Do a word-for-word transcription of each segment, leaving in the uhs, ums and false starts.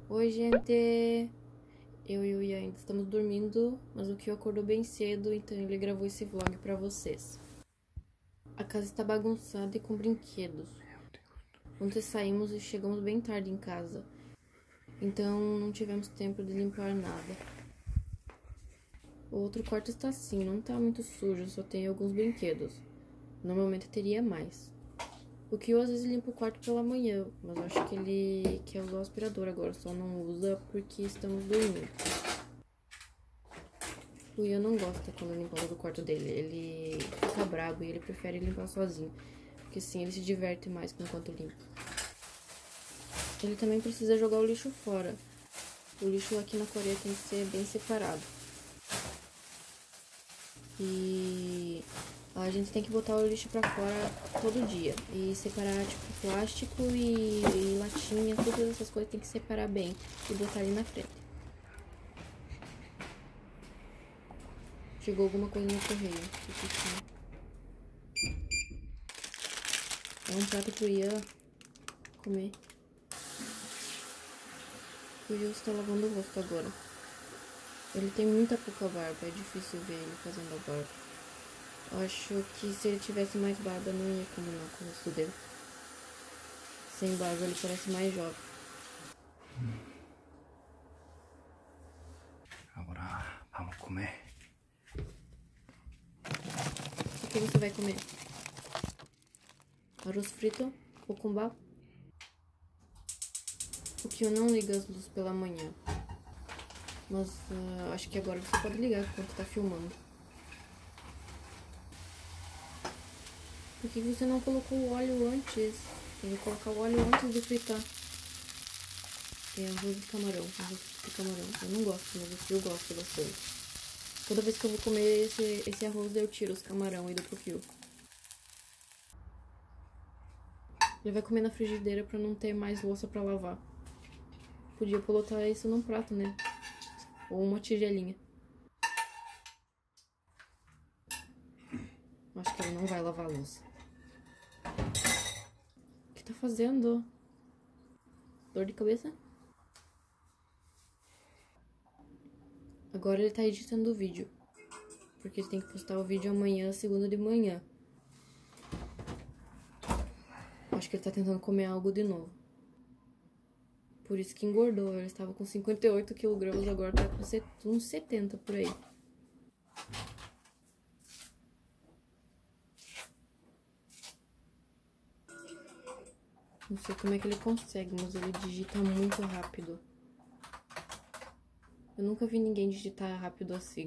Oi, gente! Eu e o Ian ainda estamos dormindo, mas o Kyo acordou bem cedo, então ele gravou esse vlog pra vocês. A casa está bagunçada e com brinquedos. Ontem saímos e chegamos bem tarde em casa, então não tivemos tempo de limpar nada. O outro quarto está assim, não tá muito sujo, só tem alguns brinquedos. Normalmente teria mais. O Kyo às vezes limpa o quarto pela manhã, mas eu acho que ele quer usar o aspirador agora, só não usa porque estamos dormindo. O Ian não gosta quando limpamos o quarto dele, ele fica bravo e ele prefere limpar sozinho, porque assim ele se diverte mais enquanto limpa. Ele também precisa jogar o lixo fora. O lixo aqui na Coreia tem que ser bem separado. E a gente tem que botar o lixo pra fora todo dia. E separar, tipo, plástico e, e latinha, todas essas coisas tem que separar bem e botar ali na frente. Chegou alguma coisa no correio. É um prato pro Ian comer. O Ian está lavando o rosto agora. Ele tem muita pouca barba, é difícil ver ele fazendo a barba. Eu acho que se ele tivesse mais barba não ia combinar com o rosto dele. Sem barba ele parece mais jovem. Agora vamos comer. O que você vai comer? Arroz frito ou kumbá? O que eu não liga as luzes pela manhã. Mas uh, acho que agora você pode ligar enquanto tá filmando. Por que você não colocou o óleo antes? Tem que colocar o óleo antes de fritar. Tem arroz de camarão. Arroz de camarão. Eu não gosto, mas o Kyo gosta bastante. Toda vez que eu vou comer esse, esse arroz, eu tiro os camarão e dou pro Kyo. Ele vai comer na frigideira pra não ter mais louça pra lavar. Podia colocar isso num prato, né? Ou uma tigelinha. Acho que ele não vai lavar a louça. O que tá fazendo? Dor de cabeça? Agora ele tá editando o vídeo. Porque ele tem que postar o vídeo amanhã, segunda de manhã. Acho que ele tá tentando comer algo de novo. Por isso que engordou. Ele estava com cinquenta e oito quilogramas, agora tá com uns setenta por aí. Não sei como é que ele consegue, mas ele digita muito rápido. Eu nunca vi ninguém digitar rápido assim.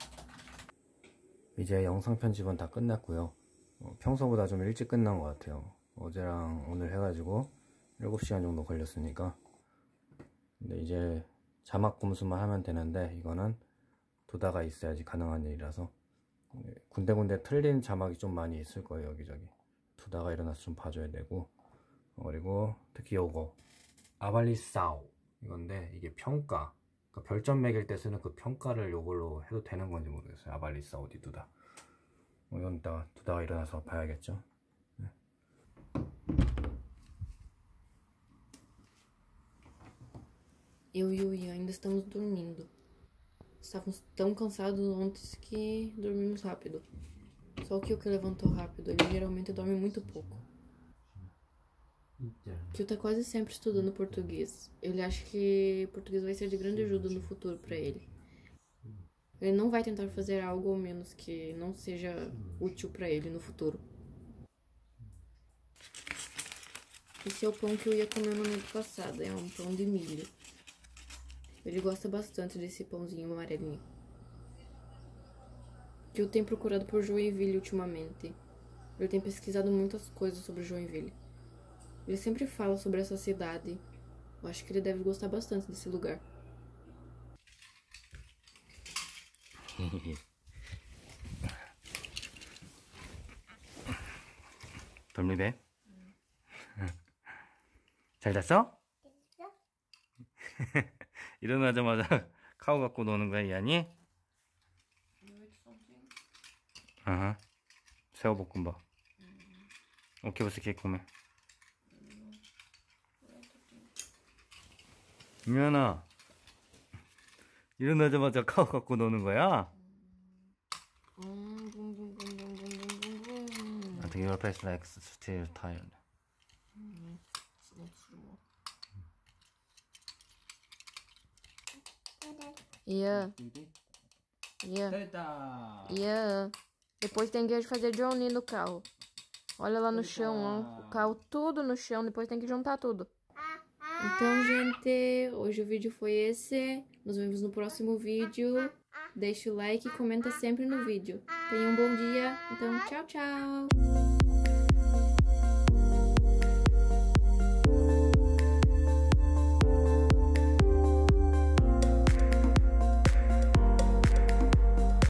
이제 영상 편집은 다 끝났고요. 어, 평소보다 좀 일찍 끝난 것 같아요. 어제랑 오늘 해가지고 일곱 시간 정도 걸렸으니까. 근데 이제 자막 검수만 하면 되는데 이거는 두다가 있어야지 가능한 일이라서 군데군데 틀린 자막이 좀 많이 있을 거예요. 여기저기 두다가 일어나서 좀 봐줘야 되고. 그리고 특히 요거 아발리사오 이건데 이게 평가, 그러니까 별점 매길 때 쓰는 그 평가를 요걸로 해도 되는 건지 모르겠어요. 아발리사오 디 두다. 이건 이따가 두다가 일어나서 봐야겠죠. 네. Eu e o Ian ainda estamos dormindo. Estávamos tão cansados ontem que dormimos rápido. Só o Kyo que levantou rápido, ele geralmente dorme muito pouco. Kyo tá quase sempre estudando português. Ele acha que português vai ser de grande ajuda no futuro pra ele. Ele não vai tentar fazer algo ao menos que não seja útil pra ele no futuro. Esse é o pão que eu ia comer no mês passado, é um pão de milho. Ele gosta bastante desse pãozinho amarelinho. Que eu tenho procurado por Joinville ultimamente. Ele tem pesquisado muitas coisas sobre Joinville. Ele sempre fala sobre essa cidade. Eu acho que ele deve gostar bastante desse lugar. dor미대? 잘 잤어? 일어나자마자 카우 갖고 노는 거야, 이안이? 아하. 새우볶음밥. 오케이, 벌써 케이크 오면. 미연아, 일어나자마자 카우 갖고 노는 거야? I think your face like still tired. Yeah. Yeah. 됐다. Yeah. Depois tem que fazer Johnny no carro. Olha lá no chão, ó. O carro tudo no chão. Depois tem que juntar tudo. Então, gente, hoje o vídeo foi esse. Nos vemos no próximo vídeo. Deixa o like e comenta sempre no vídeo. Tenha um bom dia. Então, tchau, tchau.